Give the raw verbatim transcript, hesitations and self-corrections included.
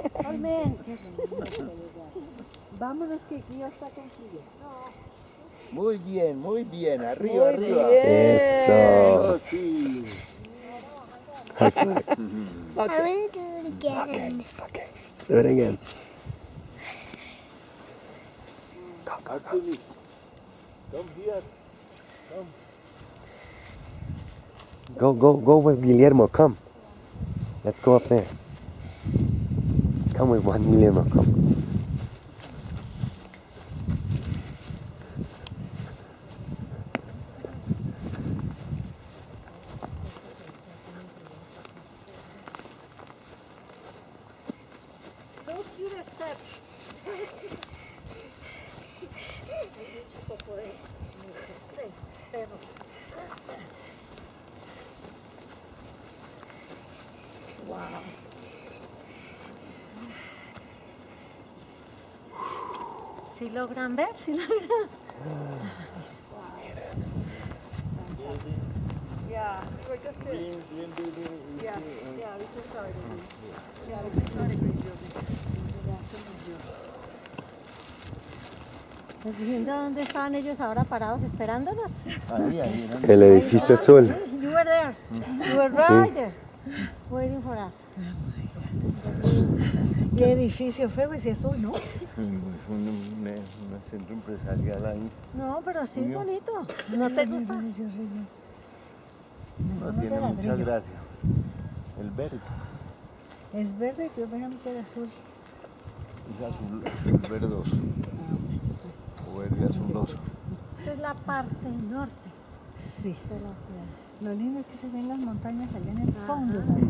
Carmen. Vámonos que aquí ya está con frío. Muy bien, muy bien. Arriba, Muy arriba. bien. Eso. Oh, sí. High five. Okay. I want to do it again. Okay. Do it again. Artemis, come here. Come. Go, go, go with Guillermo. Come. Let's go up there. Come with Juan Guillermo. Come. Those cute steps. Wow. ¿Sí logran ver? ¿Sí logran? Yeah, we were just there. Yeah, yeah, we just started. Yeah, we just started. ¿Nos diciendo dónde estaban ellos ahora parados esperándonos? Ahí, ahí. El edificio azul. You were there. You were right there. Waiting for us. ¿Qué edificio feo ese azul, no? Es un, un, un centro empresarial ahí. No, pero sí es bonito. ¿No te gusta? No tiene mucha gracia. El verde. Es verde, pero déjame que es azul. Es azul, azul verdoso. O verde azuloso. Esta es la parte norte. Sí. De la ciudad. Lo lindo es que se ven las montañas allá en el fondo.